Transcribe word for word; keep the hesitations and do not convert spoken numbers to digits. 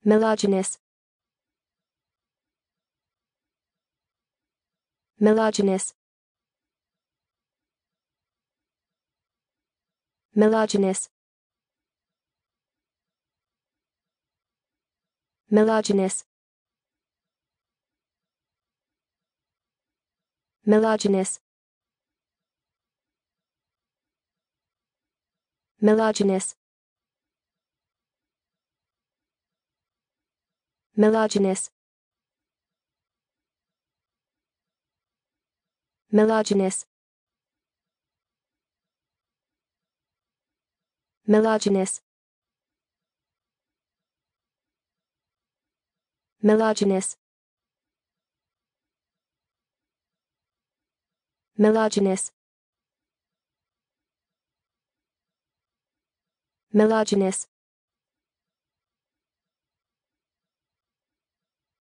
Myelogenous. Myelogenous. Myelogenous. Myelogenous. Myelogenous. Myelogenous. Myelogenous. Myelogenous. Myelogenous. Myelogenous. Myelogenous. Myelogenous.